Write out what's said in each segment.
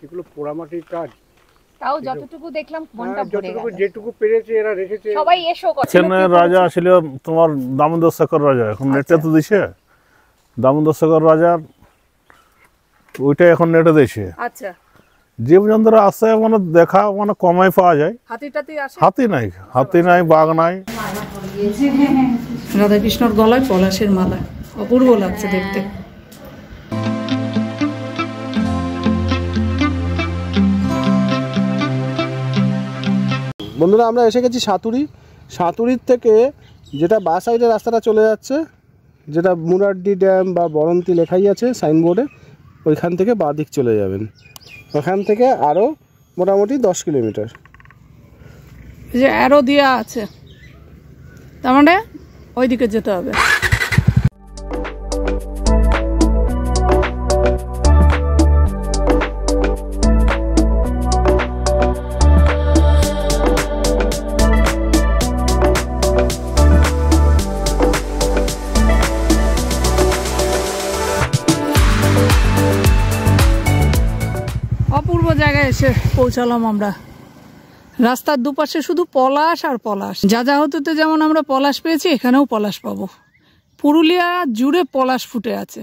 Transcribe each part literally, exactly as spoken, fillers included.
সেগুলো পোড়ামাটির কাজ। তাও যতটুকু দেখলাম মনটা ভরে গেল। যেটুকু পেরেছে এরা রেখেছে। সবাই এসো কথা। চেন্নাইয়ের রাজা ছিল তোমার দামোদর শেখর রাজা, এখন নেটে তো দিছে দামোদর শেখর রাজার ওইটা এখন নেটে দিয়েছে। আচ্ছা, জীবজন্তুরা আসে মানে দেখা মানে কমাই পাওয়া যায়। হাতি টাতি আসে? হাতি নাই, হাতি নাই, বাঘ নাই। রাধাকৃষ্ণর গলায় পলাশের মালা, অপূর্ব লাগছে দেখতে। বন্ধুরা আমরা এসে গেছি সাঁতুরি। সাঁতুরির থেকে যেটা বা সাইডের রাস্তাটা চলে যাচ্ছে, যেটা মুরাড্ডি ড্যাম বা বরন্তি লেখাই আছে সাইনবোর্ডে, ওইখান থেকে বাঁ দিক চলে যাবেন। ওখান থেকে আরও মোটামুটি দশ কিলোমিটার। যে অ্যারো দেওয়া আছে, তার মানে ওইদিকে যেতে হবে। অপূর্ব জায়গায় এসে পৌঁছালাম আমরা। রাস্তার দুপাশে শুধু পলাশ আর পলাশ। যা যা হতে যেমন আমরা পলাশ পেয়েছি, এখানেও পলাশ পাবো। পুরুলিয়া জুড়ে পলাশ ফুটে আছে।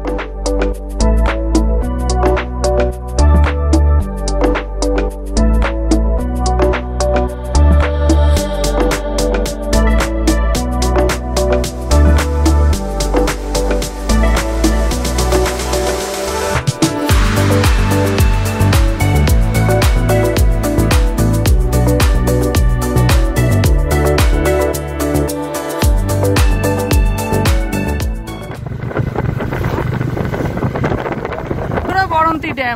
বরন্তি ড্যাম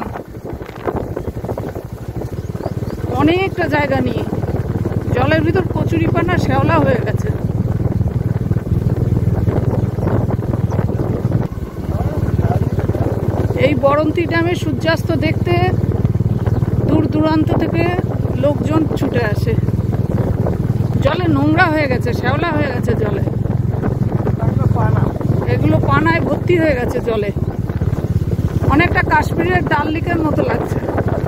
অনেকটা জায়গা নিয়ে, জলের ভিতর কচুরিপানা শ্যাওলা হয়ে গেছে। এই বরন্তি ড্যামে সূর্যাস্ত দেখতে দূর দূরান্ত থেকে লোকজন ছুটে আসে। জলে নোংরা হয়ে গেছে, শ্যাওলা হয়ে গেছে জলে, এগুলো পানায় ভর্তি হয়ে গেছে জলে। অনেকটা কাশ্মীরের ডাল লেকের মতো লাগছে।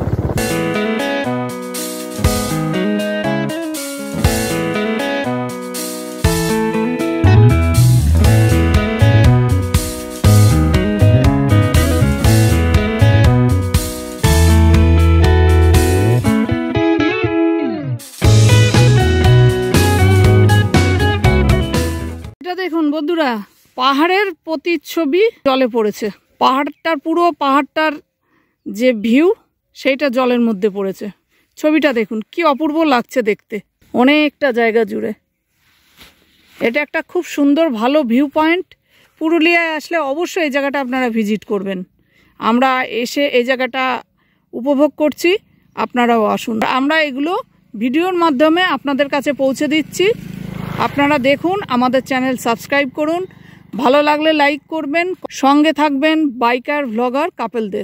এটা দেখুন বন্ধুরা, পাহাড়ের প্রতিচ্ছবি জলে পড়েছে। পাহাড়টার পুরো পাহাড়টার যে ভিউ, সেইটা জলের মধ্যে পড়েছে। ছবিটা দেখুন কি অপূর্ব লাগছে দেখতে, অনেকটা জায়গা জুড়ে। এটা একটা খুব সুন্দর ভালো ভিউ পয়েন্ট। পুরুলিয়ায় আসলে অবশ্যই এই জায়গাটা আপনারা ভিজিট করবেন। আমরা এসে এই জায়গাটা উপভোগ করছি, আপনারাও আসুন। আমরা এগুলো ভিডিওর মাধ্যমে আপনাদের কাছে পৌঁছে দিচ্ছি। আপনারা দেখুন, আমাদের চ্যানেল সাবস্ক্রাইব করুন, ভালো লাগলে লাইক করবেন, সঙ্গে থাকবেন বাইকার ভ্লগার কাপেলদের।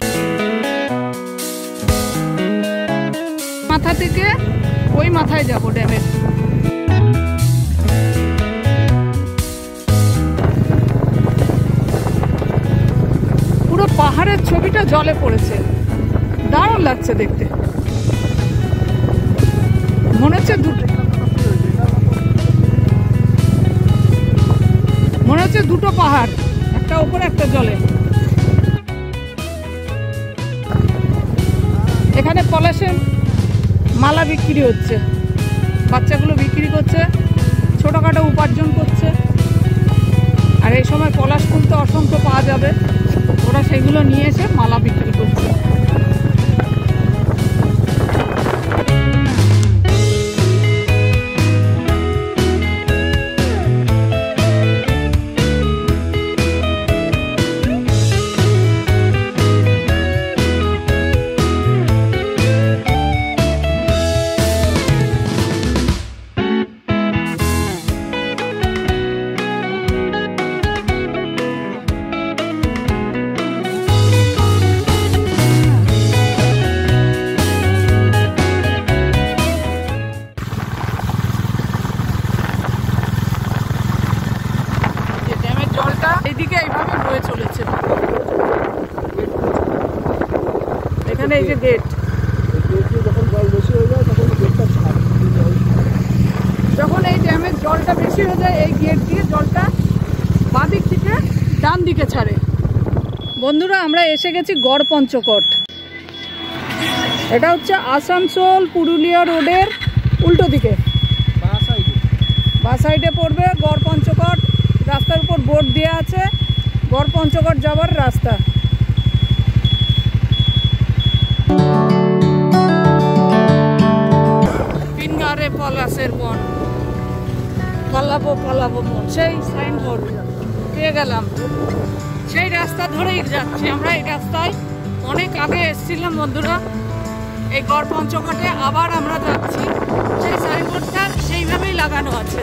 মাথা থেকে ওই মাথায় যাব ড্যামের। পুরো পাহাড়ের ছবিটা জলে পড়েছে, দারুণ লাগছে দেখতে। মনে হচ্ছে দুটো মনে হচ্ছে দুটো পাহাড়, একটা উপরে একটা জলে। এখানে পলাশের মালা বিক্রি হচ্ছে, বাচ্চাগুলো বিক্রি করছে, ছোটখাটো উপার্জন করছে। আর এই সময় পলাশ ফুল তো অসংখ্য পাওয়া যাবে, ওরা সেগুলো নিয়ে এসে মালা বিক্রি করছে। গেট। যখন জল বেশি হয়ে যায় তখন গেটটা ছাড়ে। যখন এই ড্যামের জলটা বেশি হয়ে যায় এই গেট দিয়ে জলটা বাঁদিক থেকে ডান দিকে ছাড়ে। বন্ধুরা আমরা এসে গেছি গড় পঞ্চকোট। এটা হচ্ছে আসানসোল পুরুলিয়া রোডের উল্টো দিকে, বা সাইডে পড়বে গড় পঞ্চকোট। রাস্তার উপর বোর্ড দেওয়া আছে গড় পঞ্চকোট যাওয়ার রাস্তা। পিনগারে পলাশের বন, পালাবো পালাবো বন, সেই সাইনবোর্ড পেয়ে গেলাম। সেই রাস্তা ধরেই যাচ্ছি আমরা। এই রাস্তায় অনেক আগে এসেছিলাম বন্ধুরা, এই গড় পঞ্চকোটে আবার আমরা যাচ্ছি। সেই সাইনবোর্ডটা সেইভাবেই লাগানো আছে।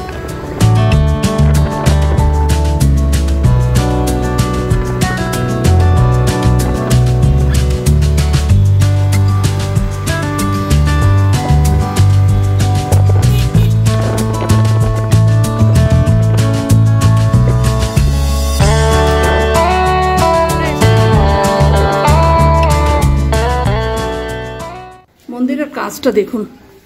মন্দিরের কাজটা দেখুন।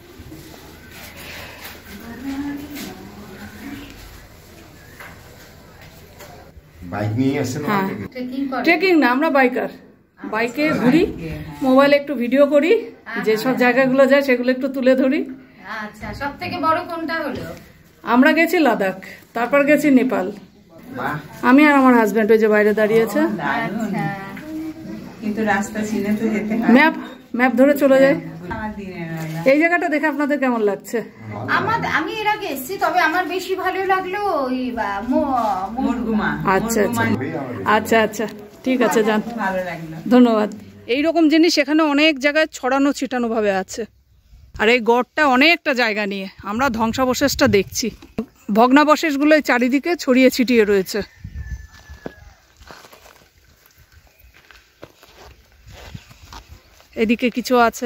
বাইক নিয়ে আসেন? হ্যাঁ, ট্রেকিং না, আমরা বাইকার। বাইকে ঘুরি, মোবাইলে একটু ভিডিও করি, যেসব জায়গাগুলো যায় সেগুলো একটু তুলে ধরি। আচ্ছা, সব থেকে বড় কোনটা হলো? আমরা গেছি লাদাখ, তারপর গেছি নেপাল। আমি আর আমার হাজব্যান্ড ওই যে বাইরে দাঁড়িয়েছে। আচ্ছা, কিন্তু রাস্তা চিনে তো যেতে হয়। ম্যাপ ম্যাপ ধরে চলে যায়। এই জায়গাটা দেখে আপনাদের কেমন লাগছে? আমার আমি এর আগে এসেছি, তবে আমার বেশি ভালো লাগলো ওই মুরগুমা। আচ্ছা আচ্ছা আচ্ছা আচ্ছা ঠিক আছে, যান, ভালো লাগলো, ধন্যবাদ। এইরকম জিনিস এখানে অনেক জায়গায় ছড়ানো ছিটানো ভাবে আছে। আর এই গড়টা অনেকটা জায়গা নিয়ে, আমরা ধ্বংসাবশেষটা দেখছি। ভগ্নাবশেষগুলো চারিদিকে ছড়িয়ে ছিটিয়ে রয়েছে। এদিকে কিছু আছে,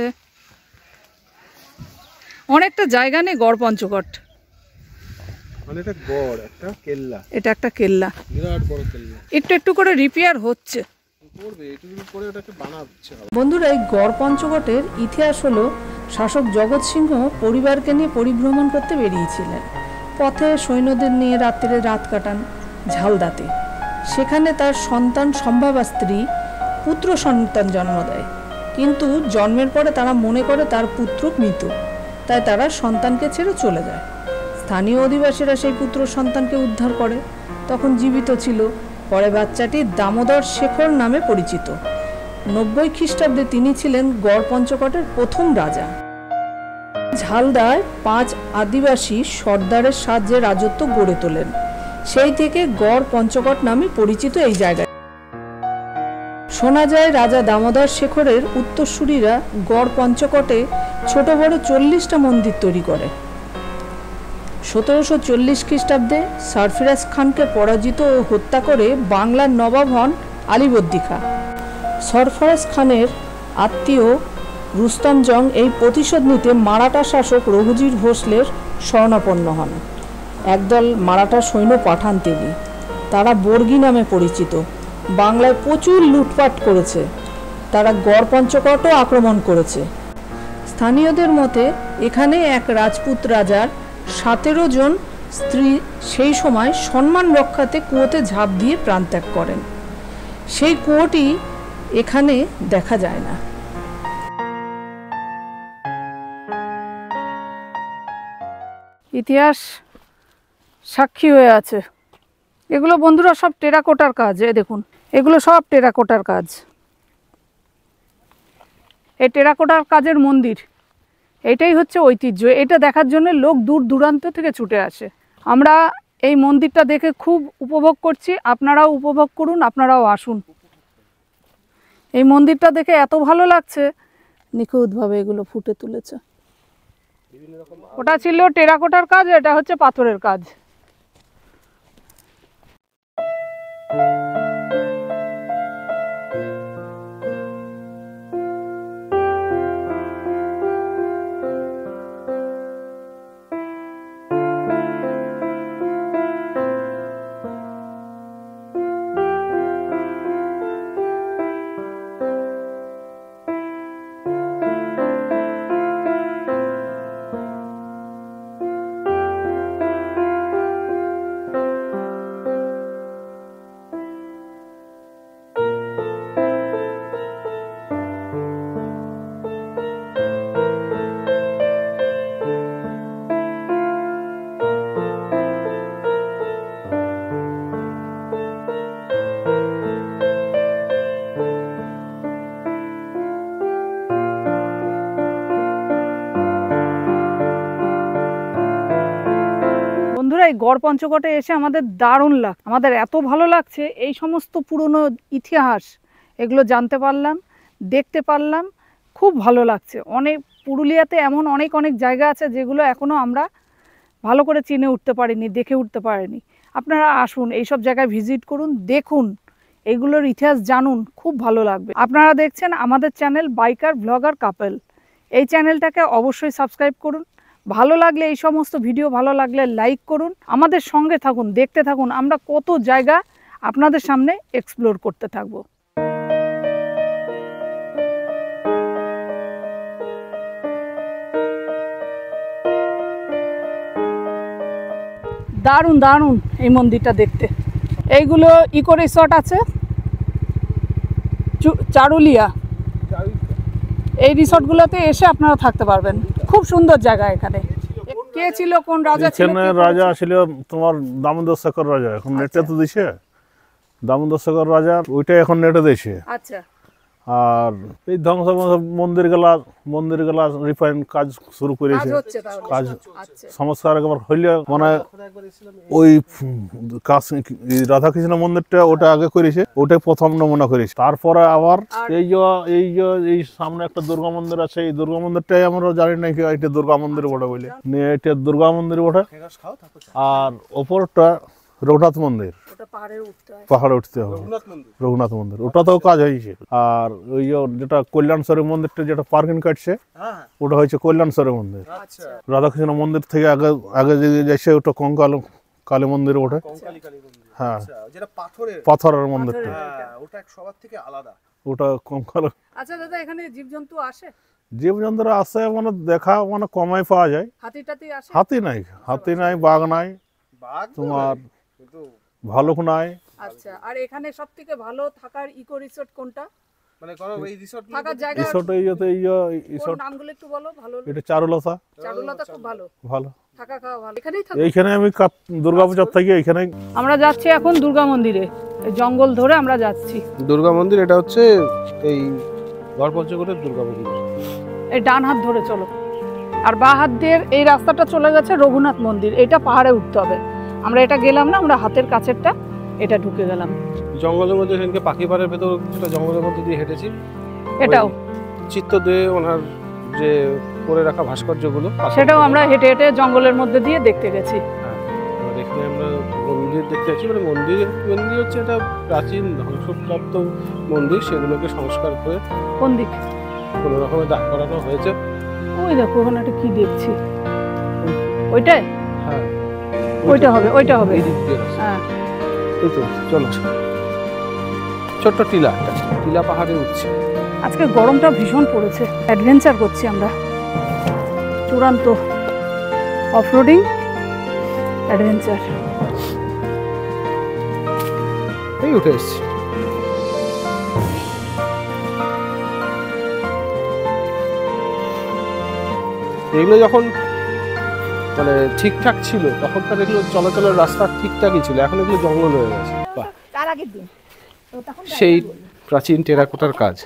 অনেকটা জায়গা নেই গড় পঞ্চকোট। মানে এটা গড়, একটা কেল্লা, এটা একটা কেল্লা, বিরাট বড় কেল্লা। একটু একটু করে রিপেয়ার হচ্ছে। করবে একটু করে ওটাকে বানাচ্ছে। বন্ধুরা, এই গড় পঞ্চকোটের ইতিহাস হলো, শাসক জগৎ সিংহ পরিবারকে নিয়ে পরিভ্রমণ করতে বেরিয়েছিলেন। পথে সৈন্যদের নিয়ে রাত্রিরে রাত কাটান ঝালদাতে। সেখানে তার সন্তান সম্ভাবা স্ত্রী পুত্র সন্তান জন্ম দেয়, কিন্তু জন্মের পরে তারা মনে করে তার পুত্র মৃত, তাই তারা সন্তানকে ছেড়ে চলে যায়। স্থানীয় অধিবাসীরা সেই পুত্র সন্তানকে উদ্ধার করে, তখন জীবিত ছিল। পরে বাচ্চাটি দামোদর শেখর নামে পরিচিত। নব্বই খ্রিস্টাব্দে তিনি ছিলেন গড় পঞ্চকোটের প্রথম রাজা। ঝালদায় পাঁচ আদিবাসী সর্দারের সাহায্যে রাজত্ব গড়ে তোলেন। সেই থেকে গড় পঞ্চকোট নামে পরিচিত এই জায়গা। শোনা যায় রাজা দামোদর শেখরের উত্তরসূরিরা গড় পঞ্চকোটে ছোট বড় চল্লিশটা মন্দির তৈরি করে। সতেরোশো চল্লিশ খ্রিস্টাব্দে সারফিরাজ খানকে পরাজিত ও হত্যা করে বাংলার নবাব হন আলীবর্দী খাঁ। সরফরাজ খানের আত্মীয় রুস্তম জং এই প্রতিশোধ নিতে মারাঠা শাসক রঘুজির ভোসলের শরণাপন্ন হন। একদল মারাঠা সৈন্য পাঠান তিনি, তারা বর্গী নামে পরিচিত। বাংলায় প্রচুর লুটপাট করেছে, তারা গড় পঞ্চকোটও আক্রমণ করেছে। স্থানীয়দের মতে এখানে এক রাজপুত রাজার সতেরো জন স্ত্রী সেই সময় সম্মান রক্ষাতে কুয়োতে ঝাঁপ দিয়ে প্রাণত্যাগ করেন। সেই কুয়োটি এখানে দেখা যায় না। ইতিহাস সাক্ষী হয়ে আছে। এগুলো বন্ধুরা সব টেরাকোটার কাজ। এ দেখুন, এগুলো সব টেরাকোটার কাজ। এই টেরাকোটার কাজের মন্দির, এটাই হচ্ছে ঐতিহ্য। এটা দেখার জন্য লোক দূর দূরান্ত থেকে ছুটে আসে। আমরা এই মন্দিরটা দেখে খুব উপভোগ করছি, আপনারাও উপভোগ করুন, আপনারাও আসুন। এই মন্দিরটা দেখে এত ভালো লাগছে, নিখুঁতভাবে এগুলো ফুটে তুলেছে। ওটা ছিল টেরাকোটার কাজ, এটা হচ্ছে পাথরের কাজ। বন্ধুরা এই গড় পঞ্চকোটে এসে আমাদের দারুণ লাগ আমাদের এত ভালো লাগছে, এই সমস্ত পুরনো ইতিহাস এগুলো জানতে পারলাম, দেখতে পারলাম, খুব ভালো লাগছে। অনেক পুরুলিয়াতে এমন অনেক অনেক জায়গা আছে যেগুলো এখনও আমরা ভালো করে চিনে উঠতে পারিনি, দেখে উঠতে পারিনি। আপনারা আসুন, এইসব জায়গায় ভিজিট করুন, দেখুন, এইগুলোর ইতিহাস জানুন, খুব ভালো লাগবে। আপনারা দেখছেন আমাদের চ্যানেল বাইকার ব্লগার কাপল। এই চ্যানেলটাকে অবশ্যই সাবস্ক্রাইব করুন। ভালো লাগলে এই সমস্ত ভিডিও ভালো লাগলে লাইক করুন, আমাদের সঙ্গে থাকুন, দেখতে থাকুন, আমরা কত জায়গা আপনাদের সামনে এক্সপ্লোর করতে থাকবো। দারুণ দারুণ এই মন্দিরটা দেখতে। এইগুলো ইকো রিসর্ট আছে চারুলিয়া, এই রিসর্টগুলোতে এসে আপনারা থাকতে পারবেন। খুব সুন্দর জায়গা। এখানে কে ছিল, কোন রাজা ছিল? এখানে রাজা ছিল তোমার দামোদর শেখর রাজা, এখন নেটে তো দিছে দামোদর শেখর রাজা, ওইটাই এখন নেটে দিয়েছে। আচ্ছা। আর এই ধ্বংস মন্দির গেলা মন্দির গেলা রিফাইন কাজ শুরু করেছে, কাজ সংস্কার একবার হইলে মানে ওই রাধাকৃষ্ণ মন্দিরটা ওটা আগে করেছে, ওটাই প্রথম নমুনা করেছে। তারপরে আবার এই যে এই যে এই সামনে একটা দুর্গা মন্দির আছে, এই দুর্গা মন্দিরটাই আমরা জানি না কি এটা দুর্গা মন্দির বটে বলে, এটা দুর্গা মন্দির বটে। আর ওপরটা রঘুনাথ মন্দির, পাহাড়ে উঠতে হবে, রঘুনাথ মন্দির, ওটাতেও কাজ হয়েছে। আর ওই যেটা কল্যাণশ্বরী মন্দিরটা যেটা পার্কিং কাটছে, ওটা হয়েছে কল্যাণশ্বরী মন্দির। রাধাকৃষ্ণ মন্দির থেকে আগে আগে যে যাইছে ওটা কঙ্কাল কালী মন্দির ওঠে। হ্যাঁ, পাথরের মন্দিরটা, ওটা কঙ্কাল। আচ্ছা দাদা, এখানে জীবজন্তু আসে? জীবজন্তুরা আসে মানে দেখা মানে কমাই পাওয়া যায়। হাতি টাতি আসে? হাতি নাই, হাতি নাই, বাঘ নাই, তোমার ভালুক নাই। আচ্ছা, আর এখানে সবথেকে ভালো থাকার ইকো রিসর্ট কোনটা? মানে কোন এই রিসর্ট থাকার জায়গা রিসর্ট এই যে এই যে রিসর্ট নামগুলো একটু বলো। ভালো, এটা চারুলতা। চারুলতা খুব ভালো, ভালো থাকা খাওয়া ভালো। এখানেই থাকো? এইখানে আমি দুর্গাপূজার থেকে এইখানে। আমরা যাচ্ছি এখন দুর্গা মন্দিরে, জঙ্গল ধরে আমরা যাচ্ছি। দুর্গা মন্দির এটা হচ্ছে এই গড় পঞ্চকোটের দুর্গা মন্দির। এই ডান হাত ধরে চলো, আর বাঁ হাত দিয়ে এই রাস্তাটা চলে গেছে রঘুনাথ মন্দির। এটা পাহাড়ে উঠতে হবে, আমরা এটা গেলাম না, আমরা হাতের কাছেরটা এটা ঢুকে গেলাম জঙ্গলের মধ্যে। সেখানে পাখি পাড়ের ভেতর একটা জঙ্গলের মধ্যে দিয়ে হেঁটেছি। এটাও চিত্তদে ওনার যে করে রাখা ভাস্কর্যগুলো, সেটাও আমরা হেঁটে হেঁটে জঙ্গলের মধ্যে দিয়ে দেখতে গেছি। হ্যাঁ, এখানে আমরা মন্দির দেখতে যাচ্ছি। মানে মন্দির মন্দির হচ্ছে এটা প্রাচীন ধ্বংসপ্রাপ্ত মন্দির, সেগুলোকে সংস্কার করে কোন দিক কোনো রকমের দাগ করানো হয়েছে। ওই দেখো ওখানে একটা কি দেখছি, ওইটাই? হ্যাঁ, ওইটা হবে, ওইটা হবে। হ্যাঁ, এই তো চলো। ছোট্ট টিলা, টিলা পাহাড়ে উঠছে। আজকে গরমটা ভীষণ পড়েছে, অ্যাডভেঞ্চার করছি আমরা, চূড়ান্ত অফরোডিং অ্যাডভেঞ্চার। এই উঠে এসছি। এগুলো যখন মানে ঠিকঠাক ছিল তখনকার এগুলো চলাচলের রাস্তা ঠিকঠাকই ছিল, এখন এগুলো জঙ্গল হয়ে গেছে। সেই প্রাচীন টেরাকোটার কাজ।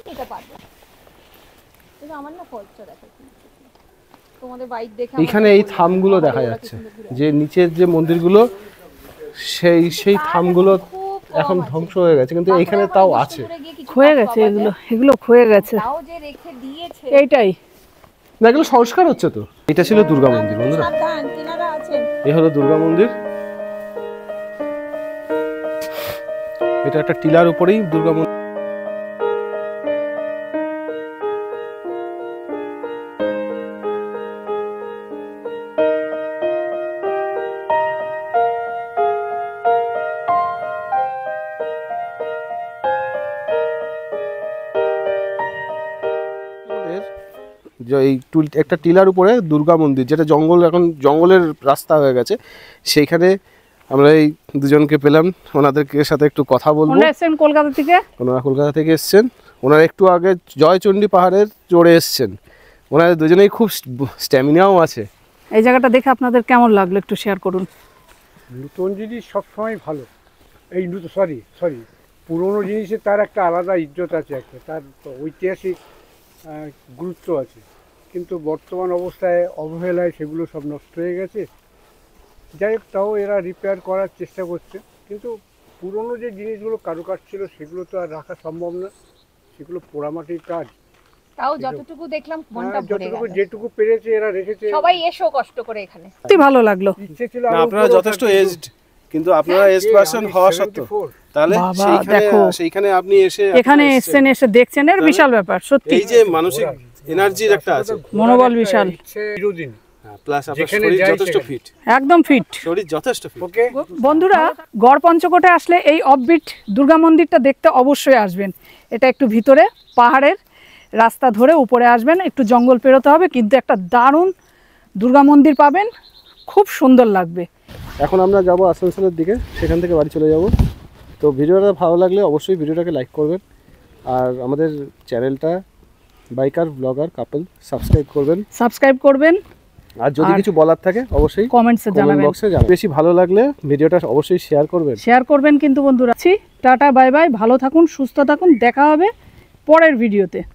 এখানে এই থামগুলো দেখা যাচ্ছে, যে নিচের যে মন্দিরগুলো সেই সেই থামগুলো এখন ধ্বংস হয়ে গেছে, কিন্তু এইখানে তাও আছে। ক্ষয়ে গেছে এগুলো, এগুলো ক্ষয়ে গেছে। এইটাই না, এগুলো সংস্কার হচ্ছে তো। এটা ছিল দুর্গা মন্দির বন্ধুরা, এই হলো দুর্গা মন্দির। এটা একটা টিলার উপরেই দুর্গা মন্দির। যে এই একটা টিলার উপরে দুর্গা মন্দির, যেটা জঙ্গল, এখন জঙ্গলের রাস্তা হয়ে গেছে। সেইখানে আমরা এই দুজনকে পেলাম, ওনাদেরকে সাথে একটু কথা বলবো। ওনারা এসেছেন কলকাতা থেকে, ওনারা কলকাতা থেকে এসেছেন। ওনারা একটু আগে জয়চণ্ডী পাহাড়ের চড়ে এসেছেন। ওনাদের দুজনেই খুব স্ট্যামিনাও আছে। এই জায়গাটা দেখে আপনাদের কেমন লাগলো একটু শেয়ার করুন। নতুন জিনিস সবসময় ভালো, এই নতুন সরি সরি পুরনো জিনিসের তার একটা আলাদা ইজ্জত আছে, একটা তার ঐতিহাসিক গুরুত্ব আছে, কিন্তু বর্তমান অবস্থায় অবহেলায় সেগুলো সব নষ্ট হয়ে গেছে। যাই হোক, তাও এরা রিপেয়ার করার চেষ্টা করছে, কিন্তু পুরনো যে জিনিসগুলো কারুকাজ ছিল সেগুলো তো আর রাখা সম্ভব না, সেগুলো পোড়ামাটির কাজ। তাও যতটুকু দেখলাম মনটা হ্যাঁ, ভরে যতটুকু গেল। যেটুকু পেরেছে এরা রেখেছে। সবাই এসো কষ্ট করে এখানে। সত্যি ভালো লাগলো। ইচ্ছে ছিল না, আরো আপনারা উপরে যথেষ্ট ওঠার, এজড, কিন্তু আপনারা এজড কিন্তু পার্সন আমি হওয়া সত্ত্বেও seventy-four তাহলে বাবা, সেইখানে দেখো। সেইখানে আপনি এসে এখানে আপনারা এসছেন, এসে দেখছেন, এর বিশাল ব্যাপার সত্যি। এই যে মানসিক এনার্জির একটা আছে, মনোবল বিশাল। ইচ্ছে চিরদিন। প্লাস আপনার যেখানে শরীর যাই যথেষ্ট সেখানে। ফিট, একদম ফিট। শরীর যথেষ্ট ফিট। ওকে, বন্ধুরা, গড় পঞ্চকোটে আসলে এই অফবিট দুর্গা মন্দিরটা দেখতে অবশ্যই আসবেন। এটা একটু ভিতরে পাহাড়ের রাস্তা ধরে উপরে আসবেন, একটু জঙ্গল পেরোতে হবে, কিন্তু একটা দারুণ দুর্গা মন্দির পাবেন, খুব সুন্দর লাগবে। এখন আমরা যাব আসানসোলের দিকে, সেখান থেকে বাড়ি চলে যাব। তো ভিডিওটা ভালো লাগলে অবশ্যই ভিডিওটাকে লাইক করবেন, আর আমাদের চ্যানেলটা বাইকার ব্লগার কাপল সাবস্ক্রাইব করবেন, সাবস্ক্রাইব করবেন, আর যদি আর কিছু বলার থাকে অবশ্যই কমেন্টসে কমেন্ট জানাবেন। বক্সে জানাবেন। বেশি ভালো লাগলে ভিডিওটা অবশ্যই শেয়ার করবেন। শেয়ার করবেন কিন্তু বন্ধুরা। টাটা, বাই বাই, ভালো থাকুন, সুস্থ থাকুন, দেখা হবে পরের ভিডিওতে।